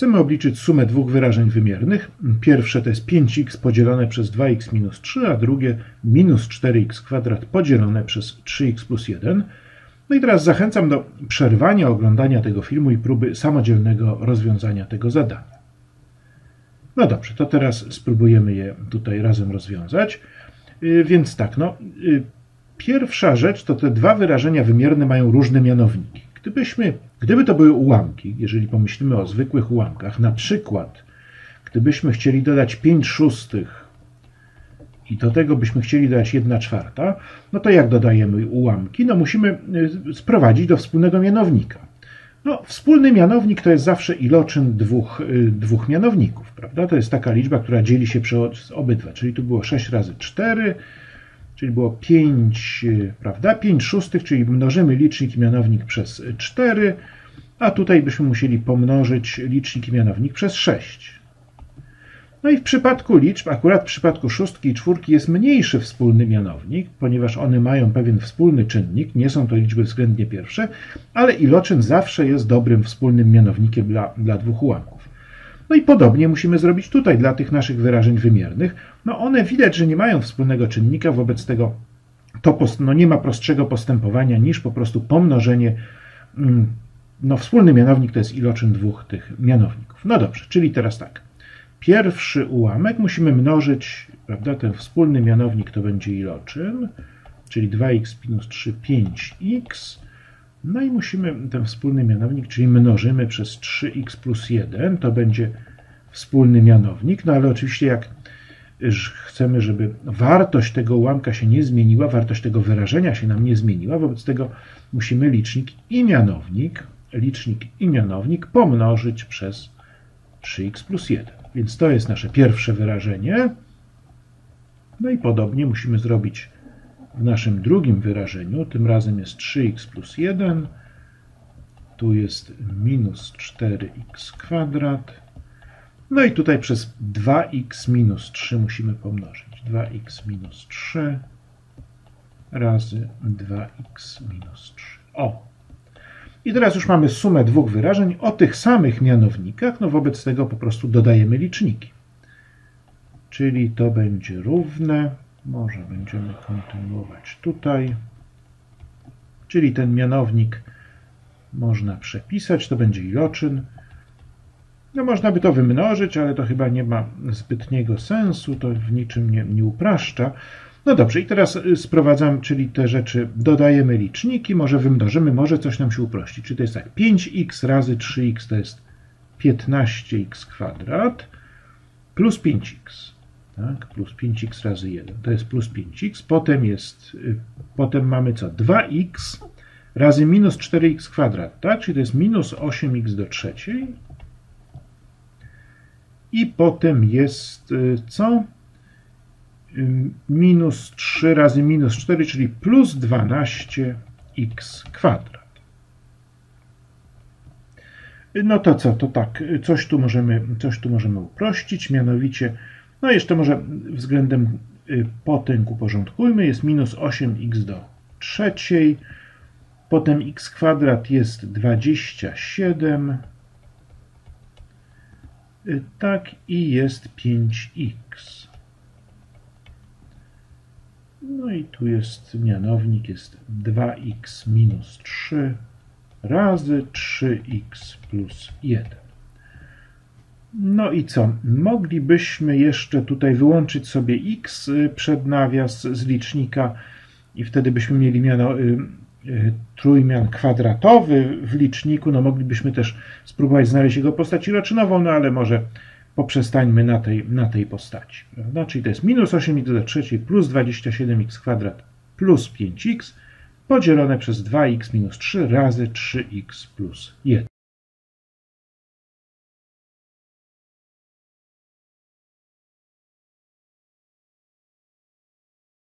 Chcemy obliczyć sumę dwóch wyrażeń wymiernych. Pierwsze to jest 5x podzielone przez 2x minus 3, a drugie minus 4x² podzielone przez 3x plus 1. No i teraz zachęcam do przerwania oglądania tego filmu i próby samodzielnego rozwiązania tego zadania. No dobrze, to teraz spróbujemy je tutaj razem rozwiązać. Więc tak, pierwsza rzecz to te dwa wyrażenia wymierne mają różne mianowniki. Gdyby to były ułamki, jeżeli pomyślimy o zwykłych ułamkach, na przykład gdybyśmy chcieli dodać 5/6 i do tego byśmy chcieli dodać 1/4, no to jak dodajemy ułamki? No musimy sprowadzić do wspólnego mianownika. No, wspólny mianownik to jest zawsze iloczyn dwóch mianowników, prawda? To jest taka liczba, która dzieli się przez obydwa, czyli tu było 6 razy 4, czyli było 5, prawda? 5/6, czyli mnożymy licznik i mianownik przez 4, a tutaj byśmy musieli pomnożyć licznik i mianownik przez 6. No i w przypadku liczb, akurat w przypadku szóstki i czwórki jest mniejszy wspólny mianownik, ponieważ one mają pewien wspólny czynnik, nie są to liczby względnie pierwsze, ale iloczyn zawsze jest dobrym wspólnym mianownikiem dla dwóch ułamków. No i podobnie musimy zrobić tutaj dla tych naszych wyrażeń wymiernych. No one widać, że nie mają wspólnego czynnika, wobec tego nie ma prostszego postępowania niż po prostu pomnożenie. Wspólny mianownik to jest iloczyn dwóch tych mianowników. No dobrze, czyli teraz tak. Pierwszy ułamek musimy mnożyć, prawda, ten wspólny mianownik to będzie iloczyn, czyli 2x minus 3, 5x. No i musimy ten wspólny mianownik, czyli mnożymy przez 3x plus 1, to będzie wspólny mianownik, no ale oczywiście jak chcemy, żeby wartość tego ułamka się nie zmieniła, wartość tego wyrażenia się nam nie zmieniła, wobec tego musimy licznik i mianownik pomnożyć przez 3x plus 1. Więc to jest nasze pierwsze wyrażenie. No i podobnie musimy zrobić w naszym drugim wyrażeniu. Tym razem jest 3x plus 1. Tu jest minus 4x². No i tutaj przez 2x minus 3 musimy pomnożyć. 2x minus 3 razy 2x minus 3. I teraz już mamy sumę dwóch wyrażeń o tych samych mianownikach, wobec tego po prostu dodajemy liczniki. Czyli to będzie równe, może będziemy kontynuować tutaj, czyli ten mianownik można przepisać, to będzie iloczyn. No można by to wymnożyć, ale to chyba nie ma zbytniego sensu, to w niczym nie upraszcza. No dobrze, i teraz sprowadzam, czyli te rzeczy dodajemy liczniki, może wymnożymy, może coś nam się uprości. Czyli to jest tak, 5x razy 3x to jest 15x² plus 5x. Tak, plus 5x razy 1 to jest plus 5x. Potem mamy co? 2x razy minus 4x², tak? Czyli to jest minus 8x do trzeciej. I potem jest co? Minus 3 razy minus 4, czyli plus 12x². No to co? To tak, coś tu możemy uprościć, mianowicie, no jeszcze może względem potęg uporządkujmy, jest minus 8x do trzeciej, potem x² jest 27, tak, i jest 5x. No i tu jest mianownik, jest 2x minus 3 razy 3x plus 1. No i co? Moglibyśmy jeszcze tutaj wyłączyć sobie x przed nawias z licznika i wtedy byśmy mieli trójmian kwadratowy w liczniku. No moglibyśmy też spróbować znaleźć jego postać iloczynową, no ale może poprzestańmy na tej postaci. Prawda? Czyli to jest minus 8x do trzeciej plus 27x² plus 5x podzielone przez 2x minus 3 razy 3x plus 1.